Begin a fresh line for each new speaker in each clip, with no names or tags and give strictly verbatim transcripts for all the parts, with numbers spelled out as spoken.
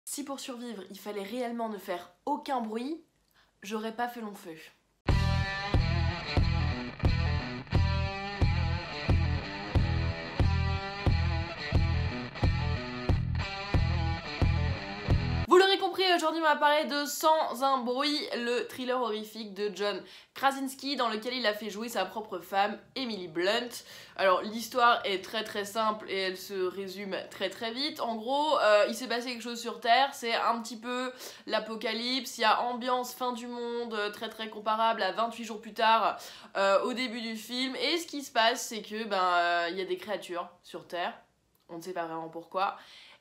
Si pour survivre, il fallait réellement ne faire aucun bruit, j'aurais pas fait long feu. Vous l'aurez compris, aujourd'hui on va parler de Sans un bruit, le thriller horrifique de John Krasinski dans lequel il a fait jouer sa propre femme, Emily Blunt. Alors l'histoire est très très simple et elle se résume très très vite. En gros, euh, il s'est passé quelque chose sur Terre, c'est un petit peu l'apocalypse, il y a ambiance fin du monde très très comparable à vingt-huit jours plus tard euh, au début du film. Et ce qui se passe, c'est que ben euh, il y a des créatures sur Terre, on ne sait pas vraiment pourquoi.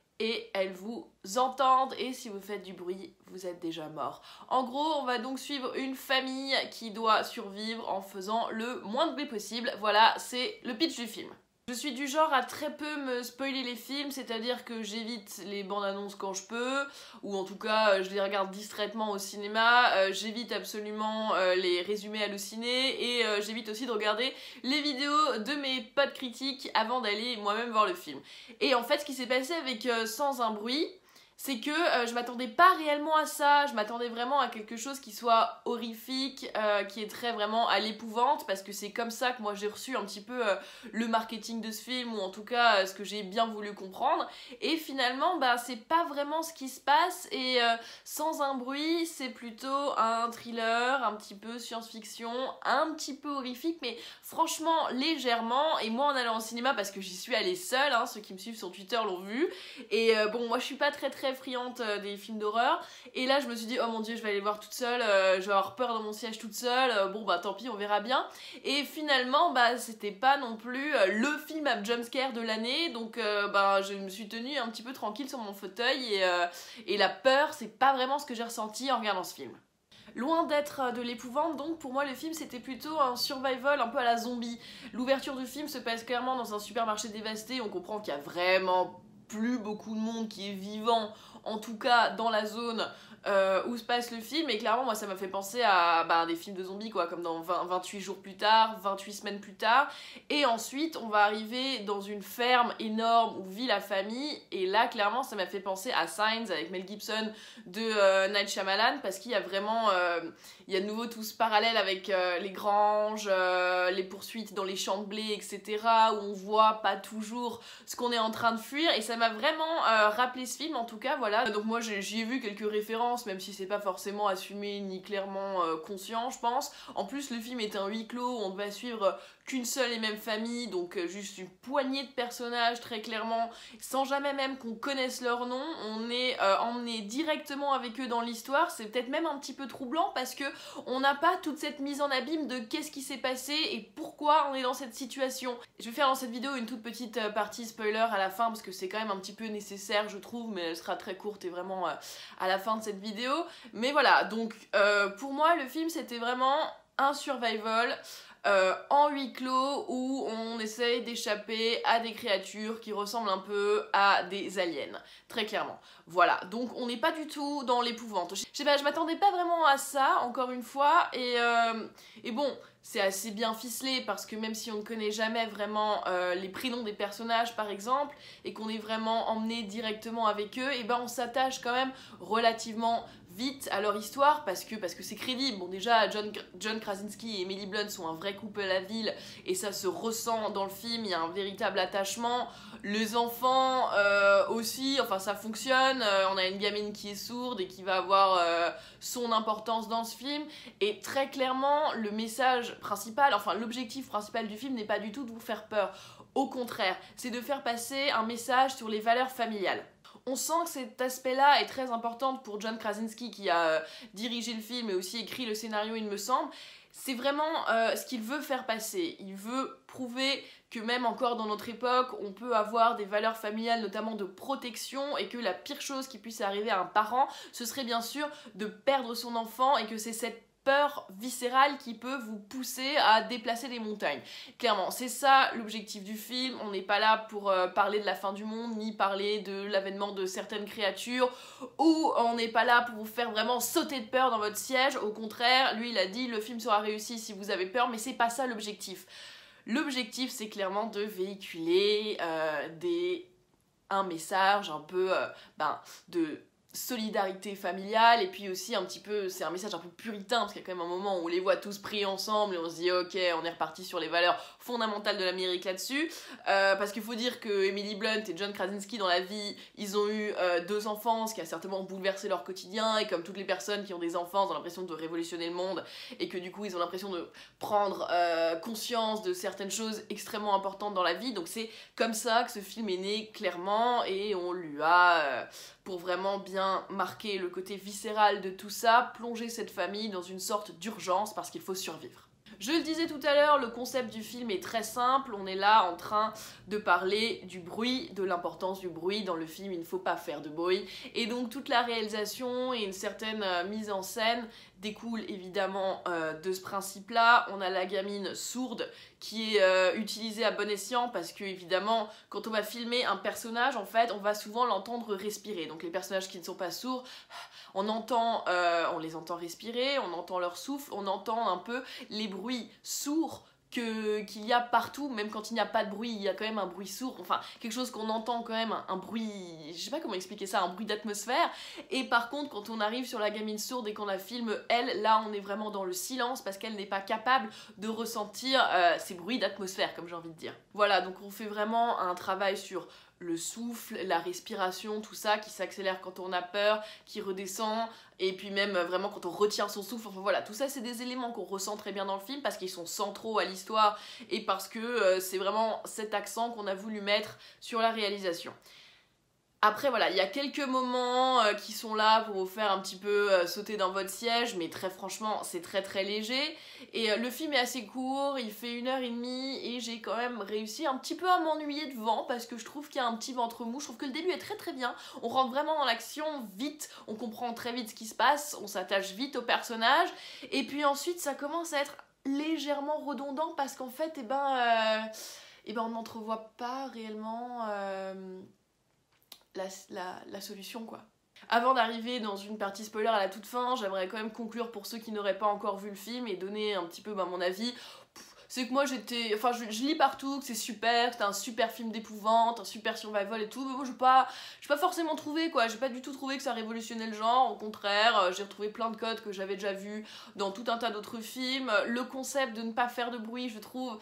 Et elles vous entendent et si vous faites du bruit, vous êtes déjà mort. En gros, on va donc suivre une famille qui doit survivre en faisant le moins de bruit possible. Voilà, c'est le pitch du film. Je suis du genre à très peu me spoiler les films, c'est-à-dire que j'évite les bandes annonces quand je peux, ou en tout cas je les regarde distraitement au cinéma, euh, j'évite absolument euh, les résumés hallucinés, et euh, j'évite aussi de regarder les vidéos de mes potes critiques avant d'aller moi-même voir le film. Et en fait, ce qui s'est passé avec euh, Sans un bruit, c'est que euh, je m'attendais pas réellement à ça, je m'attendais vraiment à quelque chose qui soit horrifique, euh, qui est très vraiment à l'épouvante, parce que c'est comme ça que moi j'ai reçu un petit peu euh, le marketing de ce film, ou en tout cas euh, ce que j'ai bien voulu comprendre, et finalement bah c'est pas vraiment ce qui se passe, et euh, Sans un bruit c'est plutôt un thriller, un petit peu science-fiction, un petit peu horrifique, mais franchement légèrement, et moi en allant au cinéma, parce que j'y suis allée seule, hein, ceux qui me suivent sur Twitter l'ont vu, et euh, bon moi je suis pas très très friande des films d'horreur, et là je me suis dit oh mon dieu je vais aller voir toute seule, euh, je vais avoir peur dans mon siège toute seule, euh, bon bah tant pis on verra bien, et finalement bah c'était pas non plus euh, le film à jumpscare de l'année, donc euh, bah je me suis tenue un petit peu tranquille sur mon fauteuil, et, euh, et la peur c'est pas vraiment ce que j'ai ressenti en regardant ce film. Loin d'être de l'épouvante, donc pour moi le film c'était plutôt un survival un peu à la zombie. L'ouverture du film se passe clairement dans un supermarché dévasté, on comprend qu'il y a vraiment plus beaucoup de monde qui est vivant, en tout cas dans la zone euh, où se passe le film, et clairement moi ça m'a fait penser à bah, des films de zombies quoi, comme dans vingt, vingt-huit jours plus tard, vingt-huit semaines plus tard, et ensuite on va arriver dans une ferme énorme où vit la famille, et là clairement ça m'a fait penser à Signs avec Mel Gibson de euh, Night Shyamalan, parce qu'il y a vraiment euh, il y a de nouveau tout ce parallèle avec euh, les granges, euh, les poursuites dans les champs de blé, etc., où on voit pas toujours ce qu'on est en train de fuir, et ça m'a vraiment euh, rappelé ce film en tout cas, voilà. Donc moi j'y ai vu quelques références, même si c'est pas forcément assumé ni clairement euh, conscient je pense. En plus le film est un huis clos où on va suivre qu'une seule et même famille, donc euh, juste une poignée de personnages très clairement, sans jamais même qu'on connaisse leur nom, on est euh, emmené directement avec eux dans l'histoire. C'est peut-être même un petit peu troublant parce que on n'a pas toute cette mise en abîme de qu'est-ce qui s'est passé et pourquoi on est dans cette situation. Je vais faire dans cette vidéo une toute petite euh, partie spoiler à la fin parce que c'est quand même un petit peu nécessaire je trouve, mais elle sera très courte et vraiment euh, à la fin de cette vidéo. Mais voilà, donc euh, pour moi le film c'était vraiment un survival Euh, en huis clos où on essaye d'échapper à des créatures qui ressemblent un peu à des aliens, très clairement. Voilà, donc on n'est pas du tout dans l'épouvante. Je sais pas, je m'attendais pas vraiment à ça, encore une fois, et, euh, et bon, c'est assez bien ficelé parce que même si on ne connaît jamais vraiment euh, les prénoms des personnages par exemple, et qu'on est vraiment emmené directement avec eux, et ben on s'attache quand même relativement vite à leur histoire parce que parce que c'est crédible. Bon déjà John, John Krasinski et Emily Blunt sont un vrai couple à la ville et ça se ressent dans le film, il y a un véritable attachement. Les enfants euh, aussi, enfin ça fonctionne, euh, on a une gamine qui est sourde et qui va avoir euh, son importance dans ce film, et très clairement le message principal, enfin l'objectif principal du film n'est pas du tout de vous faire peur, au contraire, c'est de faire passer un message sur les valeurs familiales. On sent que cet aspect-là est très important pour John Krasinski qui a euh, dirigé le film et aussi écrit le scénario il me semble. C'est vraiment euh, ce qu'il veut faire passer. Il veut prouver que même encore dans notre époque, on peut avoir des valeurs familiales, notamment de protection, et que la pire chose qui puisse arriver à un parent, ce serait bien sûr de perdre son enfant, et que c'est cette peur viscérale qui peut vous pousser à déplacer des montagnes. Clairement, c'est ça l'objectif du film. On n'est pas là pour euh, parler de la fin du monde, ni parler de l'avènement de certaines créatures, ou on n'est pas là pour vous faire vraiment sauter de peur dans votre siège. Au contraire, lui il a dit le film sera réussi si vous avez peur, mais c'est pas ça l'objectif. L'objectif c'est clairement de véhiculer euh, des... un message un peu euh, ben, de solidarité familiale, et puis aussi un petit peu, c'est un message un peu puritain, parce qu'il y a quand même un moment où on les voit tous pris ensemble et on se dit ok, on est reparti sur les valeurs fondamentales de l'Amérique là-dessus, euh, parce qu'il faut dire que Emily Blunt et John Krasinski dans la vie, ils ont eu euh, deux enfants, ce qui a certainement bouleversé leur quotidien, et comme toutes les personnes qui ont des enfants, ils ont l'impression de révolutionner le monde, et que du coup ils ont l'impression de prendre euh, conscience de certaines choses extrêmement importantes dans la vie, donc c'est comme ça que ce film est né clairement, et on lui a... Euh, pour vraiment bien marquer le côté viscéral de tout ça, plonger cette famille dans une sorte d'urgence parce qu'il faut survivre. Je le disais tout à l'heure, le concept du film est très simple, on est là en train de parler du bruit, de l'importance du bruit dans le film, il ne faut pas faire de bruit, et donc toute la réalisation et une certaine euh, mise en scène découle évidemment euh, de ce principe-là. On a la gamine sourde qui est euh, utilisée à bon escient parce que évidemment quand on va filmer un personnage, en fait on va souvent l'entendre respirer, donc les personnages qui ne sont pas sourds, on entend, euh, on les entend respirer, on entend leur souffle, on entend un peu les bruits sourds que qu'il y a partout, même quand il n'y a pas de bruit, il y a quand même un bruit sourd, enfin quelque chose qu'on entend quand même, un, un bruit, je sais pas comment expliquer ça, un bruit d'atmosphère. Et par contre quand on arrive sur la gamine sourde et qu'on la filme, elle, là on est vraiment dans le silence parce qu'elle n'est pas capable de ressentir euh, ces bruits d'atmosphère, comme j'ai envie de dire. Voilà, donc on fait vraiment un travail sur le souffle, la respiration, tout ça qui s'accélère quand on a peur, qui redescend, et puis même vraiment quand on retient son souffle, enfin voilà, tout ça c'est des éléments qu'on ressent très bien dans le film parce qu'ils sont centraux à l'histoire et parce que euh, c'est vraiment cet accent qu'on a voulu mettre sur la réalisation. Après voilà, il y a quelques moments euh, qui sont là pour vous faire un petit peu euh, sauter dans votre siège, mais très franchement c'est très très léger. Et euh, le film est assez court, il fait une heure et demie et j'ai quand même réussi un petit peu à m'ennuyer devant parce que je trouve qu'il y a un petit ventre mou. Je trouve que le début est très très bien, on rentre vraiment dans l'action vite, on comprend très vite ce qui se passe, on s'attache vite au personnage. Et puis ensuite ça commence à être légèrement redondant parce qu'en fait eh ben, euh, eh ben on n'entrevoit pas réellement... Euh La, la, la solution quoi. Avant d'arriver dans une partie spoiler à la toute fin, j'aimerais quand même conclure pour ceux qui n'auraient pas encore vu le film et donner un petit peu bah, mon avis. C'est que moi j'étais, enfin je, je lis partout que c'est super, que c'est un super film d'épouvante, un super survival et tout, mais moi je n'ai pas, pas forcément trouvé quoi, j'ai pas du tout trouvé que ça révolutionnait le genre, au contraire, j'ai retrouvé plein de codes que j'avais déjà vus dans tout un tas d'autres films. Le concept de ne pas faire de bruit, je trouve,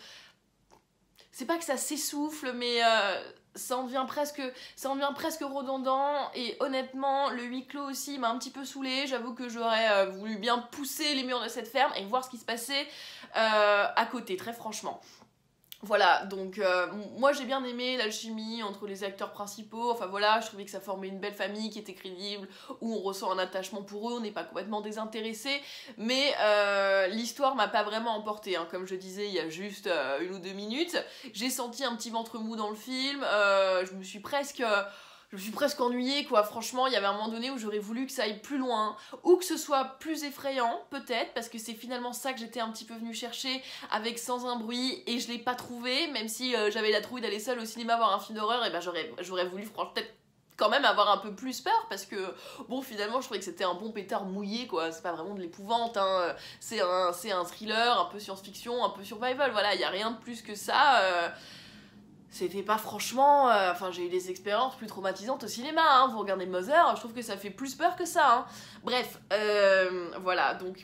c'est pas que ça s'essouffle, mais euh, ça en devient presque, ça en devient presque redondant, et honnêtement, le huis clos aussi m'a un petit peu saoulée. J'avoue que j'aurais euh, voulu bien pousser les murs de cette ferme et voir ce qui se passait euh, à côté, très franchement. Voilà, donc euh, moi j'ai bien aimé l'alchimie entre les acteurs principaux, enfin voilà, je trouvais que ça formait une belle famille qui était crédible, où on ressent un attachement pour eux, on n'est pas complètement désintéressé, mais euh, l'histoire m'a pas vraiment emporté, hein. Comme je disais il y a juste euh, une ou deux minutes, j'ai senti un petit ventre mou dans le film, euh, je me suis presque... Euh, Je me suis presque ennuyée quoi, franchement il y avait un moment donné où j'aurais voulu que ça aille plus loin, ou que ce soit plus effrayant peut-être, parce que c'est finalement ça que j'étais un petit peu venue chercher avec Sans un bruit, et je l'ai pas trouvé, même si euh, j'avais la trouille d'aller seule au cinéma voir un film d'horreur, et ben j'aurais, j'aurais voulu franchement peut-être quand même avoir un peu plus peur, parce que bon finalement je trouvais que c'était un bon pétard mouillé quoi, c'est pas vraiment de l'épouvante, hein. C'est un, c'est un thriller, un peu science-fiction, un peu survival, voilà, il y a rien de plus que ça. euh... C'était pas franchement... Euh, enfin, j'ai eu des expériences plus traumatisantes au cinéma, hein. Vous regardez Mother, je trouve que ça fait plus peur que ça, hein. Bref, euh, voilà, donc...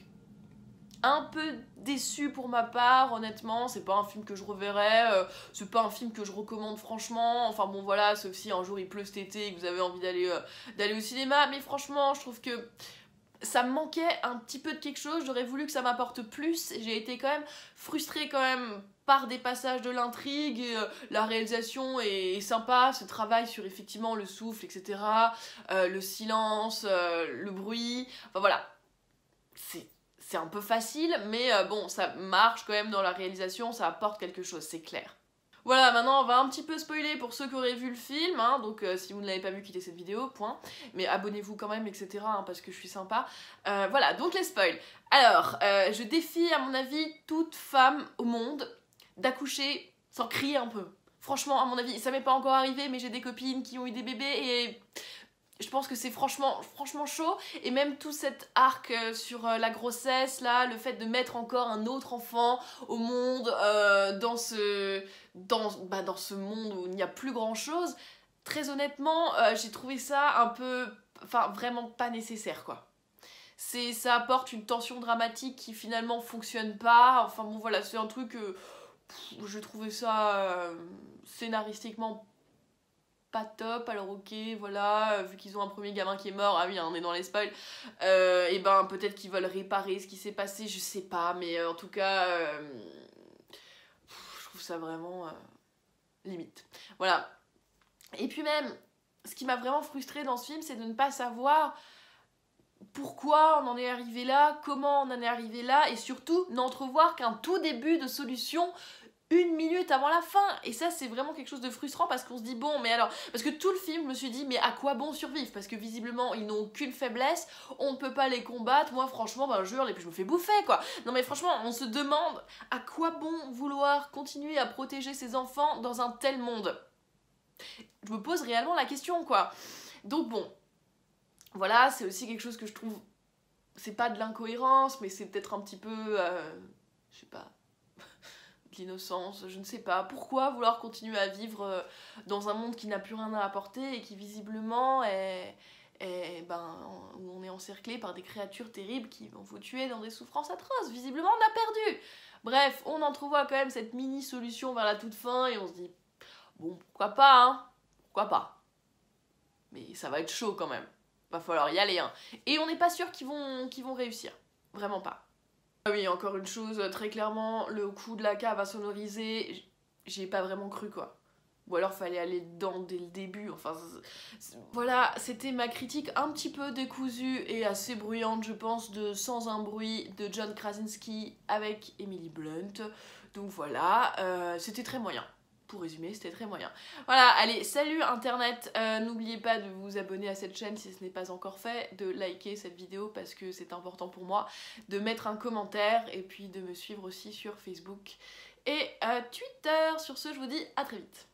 Un peu déçu pour ma part, honnêtement, c'est pas un film que je reverrai, euh, c'est pas un film que je recommande franchement, enfin bon voilà, sauf si un jour il pleut cet été et que vous avez envie d'aller euh, d'aller au cinéma, mais franchement, je trouve que... ça me manquait un petit peu de quelque chose, j'aurais voulu que ça m'apporte plus, j'ai été quand même frustrée quand même par des passages de l'intrigue, et, euh, la réalisation est, est sympa, ce travail sur effectivement le souffle, et cetera, euh, le silence, euh, le bruit, enfin voilà, c'est... c'est un peu facile, mais euh, bon, ça marche quand même dans la réalisation, ça apporte quelque chose, c'est clair. Voilà, maintenant on va un petit peu spoiler pour ceux qui auraient vu le film, hein, donc euh, si vous ne l'avez pas vu, quittez cette vidéo, point. Mais abonnez-vous quand même, et cetera, hein, parce que je suis sympa. Euh, voilà, donc les spoils. Alors, euh, je défie à mon avis toute femme au monde d'accoucher sans crier un peu. Franchement, à mon avis, ça m'est pas encore arrivé, mais j'ai des copines qui ont eu des bébés et... je pense que c'est franchement, franchement chaud, et même tout cet arc euh, sur euh, la grossesse, là, le fait de mettre encore un autre enfant au monde, euh, dans, ce, dans, bah, dans ce monde où il n'y a plus grand chose, très honnêtement, euh, j'ai trouvé ça un peu... enfin vraiment pas nécessaire quoi. C'est, ça apporte une tension dramatique qui finalement fonctionne pas, enfin bon voilà, c'est un truc, euh, pff, je trouvais ça euh, scénaristiquement pas top, alors ok, voilà, vu qu'ils ont un premier gamin qui est mort, ah oui, on est dans les spoils, euh, et ben peut-être qu'ils veulent réparer ce qui s'est passé, je sais pas, mais euh, en tout cas, euh, pff, je trouve ça vraiment euh, limite. Voilà. Et puis même, ce qui m'a vraiment frustrée dans ce film, c'est de ne pas savoir pourquoi on en est arrivé là, comment on en est arrivé là, et surtout n'entrevoir qu'un tout début de solution une minute avant la fin. Et ça, c'est vraiment quelque chose de frustrant parce qu'on se dit, bon, mais alors... Parce que tout le film, je me suis dit, mais à quoi bon survivre? Parce que visiblement, ils n'ont aucune faiblesse, on ne peut pas les combattre. Moi, franchement, ben, je hurle et puis je me fais bouffer, quoi. Non, mais franchement, on se demande à quoi bon vouloir continuer à protéger ses enfants dans un tel monde. Je me pose réellement la question, quoi. Donc bon... Voilà, c'est aussi quelque chose que je trouve, c'est pas de l'incohérence, mais c'est peut-être un petit peu, euh, je sais pas, de l'innocence, je ne sais pas. Pourquoi vouloir continuer à vivre dans un monde qui n'a plus rien à apporter et qui visiblement est, est ben, où on est encerclé par des créatures terribles qui vont vous tuer dans des souffrances atroces. Visiblement, on a perdu. Bref, on entrevoit quand même cette mini-solution vers la toute fin et on se dit, bon, pourquoi pas, hein, pourquoi pas. Mais ça va être chaud quand même. Va falloir y aller, hein. Et on n'est pas sûr qu'ils vont, qu'ils vont réussir. Vraiment pas. Ah oui, encore une chose, très clairement, le coup de la cave à sonoriser, j'y ai pas vraiment cru, quoi. Ou alors fallait aller dedans dès le début, enfin... Voilà, c'était ma critique un petit peu décousue et assez bruyante, je pense, de Sans un bruit de John Krasinski avec Emily Blunt. Donc voilà, euh, c'était très moyen. Pour résumer, c'était très moyen. Voilà, allez, salut internet, euh, n'oubliez pas de vous abonner à cette chaîne si ce n'est pas encore fait, de liker cette vidéo parce que c'est important pour moi, de mettre un commentaire et puis de me suivre aussi sur Facebook et euh, Twitter. Sur ce, je vous dis à très vite.